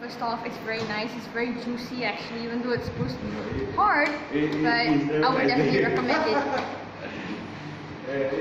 First off, it's very nice. It's very juicy actually, even though it's supposed to be hard. But I would definitely recommend it.